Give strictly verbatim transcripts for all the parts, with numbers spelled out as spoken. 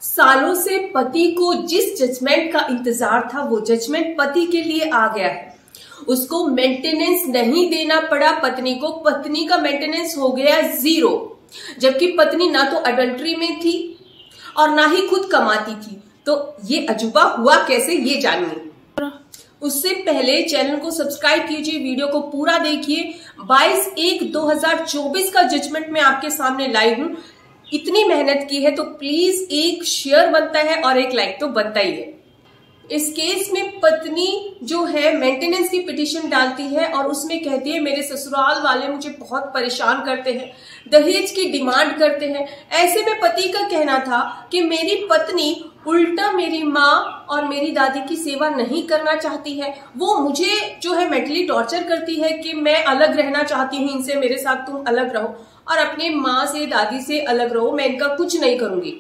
सालों से पति को जिस जजमेंट का इंतजार था वो जजमेंट पति के लिए आ गया है। उसको मेंटेनेंस नहीं देना पड़ा पत्नी को, पत्नी का मेंटेनेंस हो गया जीरो, जबकि पत्नी ना तो अडल्ट्री में थी और ना ही खुद कमाती थी। तो ये अजूबा हुआ कैसे, ये जानिए। उससे पहले चैनल को सब्सक्राइब कीजिए, वीडियो को पूरा देखिए। बाईस एक दो हजार चौबीस का जजमेंट मैं आपके सामने लाई हूं। इतनी मेहनत की है तो प्लीज एक शेयर बनता है और एक लाइक तो बनता ही है। इस केस में पत्नी जो है मेंटेनेंस की पिटीशन डालती है और उसमें कहती है मेरे ससुराल वाले मुझे बहुत परेशान करते हैं, दहेज की डिमांड करते हैं। ऐसे में पति का कहना था कि मेरी पत्नी उल्टा मेरी माँ और मेरी दादी की सेवा नहीं करना चाहती है, वो मुझे जो है मेंटली टॉर्चर करती है कि मैं अलग रहना चाहती हूँ इनसे, मेरे साथ तुम अलग रहो और अपने माँ से दादी से अलग रहो, मैं इनका कुछ नहीं करूंगी।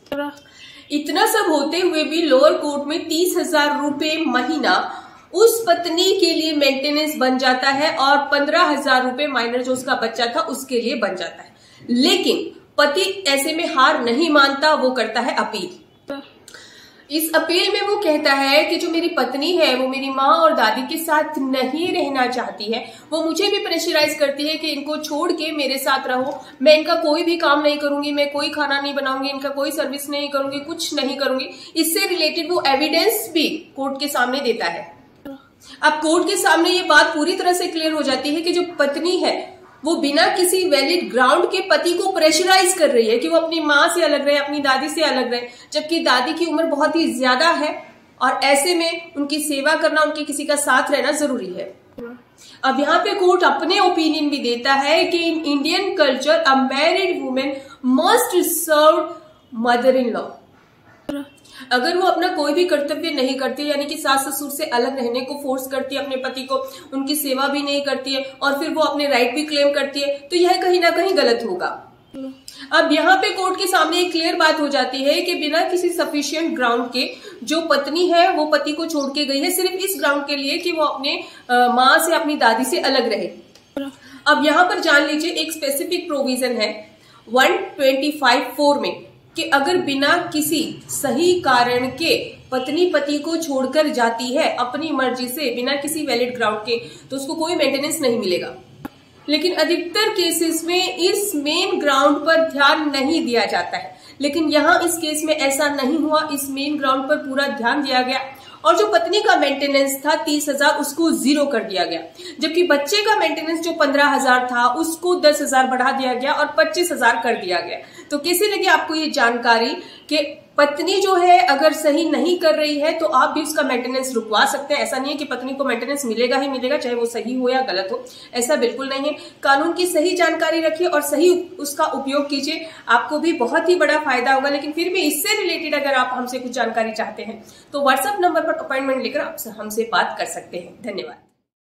इतना सब होते हुए भी लोअर कोर्ट में तीस हजार रुपए महीना उस पत्नी के लिए मेंटेनेंस बन जाता है और पंद्रह हजार रुपए माइनर जो उसका बच्चा था उसके लिए बन जाता है। लेकिन पति ऐसे में हार नहीं मानता, वो करता है अपील। इस अपील में वो कहता है कि जो मेरी पत्नी है वो मेरी माँ और दादी के साथ नहीं रहना चाहती है, वो मुझे भी प्रेशराइज करती है कि इनको छोड़ के मेरे साथ रहो, मैं इनका कोई भी काम नहीं करूंगी, मैं कोई खाना नहीं बनाऊंगी, इनका कोई सर्विस नहीं करूंगी, कुछ नहीं करूंगी। इससे रिलेटेड वो एविडेंस भी कोर्ट के सामने देता है। अब कोर्ट के सामने ये बात पूरी तरह से क्लियर हो जाती है कि जो पत्नी है वो बिना किसी वैलिड ग्राउंड के पति को प्रेशराइज कर रही है कि वो अपनी माँ से अलग रहे, अपनी दादी से अलग रहे, जबकि दादी की उम्र बहुत ही ज्यादा है और ऐसे में उनकी सेवा करना, उनके किसी का साथ रहना जरूरी है। अब यहाँ पे कोर्ट अपने ओपिनियन भी देता है कि in Indian culture a married women must serve mother in law. अगर वो अपना कोई भी कर्तव्य नहीं करती, यानी कि सास ससुर से अलग रहने को फोर्स करती है अपने पति को, उनकी सेवा भी नहीं करती है और फिर वो अपने राइट भी क्लेम करती है, तो यह कहीं ना कहीं गलत होगा। अब यहाँ पे कोर्ट के सामने एक क्लियर बात हो जाती है कि बिना किसी सफिशिएंट ग्राउंड के जो पत्नी है वो पति को छोड़ के गई है सिर्फ इस ग्राउंड के लिए कि वो अपने माँ से, अपनी दादी से अलग रहे। अब यहाँ पर जान लीजिए एक स्पेसिफिक प्रोविजन है वन ट्वेंटी फाइव फोर में कि अगर बिना किसी सही कारण के पत्नी पति को छोड़कर जाती है अपनी मर्जी से, बिना किसी वैलिड ग्राउंड के, तो उसको कोई मेंटेनेंस नहीं मिलेगा। लेकिन अधिकतर केसेस में इस मेन ग्राउंड पर ध्यान नहीं दिया जाता है, लेकिन यहाँ इस केस में ऐसा नहीं हुआ। इस मेन ग्राउंड पर पूरा ध्यान दिया गया और जो पत्नी का मेंटेनेंस था तीस हजार उसको जीरो कर दिया गया, जबकि बच्चे का मेंटेनेंस जो पंद्रह हजार था उसको दस हजार बढ़ा दिया गया और पच्चीस हजार कर दिया गया। तो कैसे लगी आपको ये जानकारी कि पत्नी जो है अगर सही नहीं कर रही है तो आप भी उसका मेंटेनेंस रुकवा सकते हैं। ऐसा नहीं है कि पत्नी को मेंटेनेंस मिलेगा ही मिलेगा, चाहे वो सही हो या गलत हो, ऐसा बिल्कुल नहीं है। कानून की सही जानकारी रखिए और सही उसका उपयोग कीजिए, आपको भी बहुत ही बड़ा फायदा होगा। लेकिन फिर भी इससे रिलेटेड अगर आप हमसे कुछ जानकारी चाहते हैं तो व्हाट्सएप नंबर पर अपॉइंटमेंट लेकर आप हमसे बात कर सकते हैं। धन्यवाद।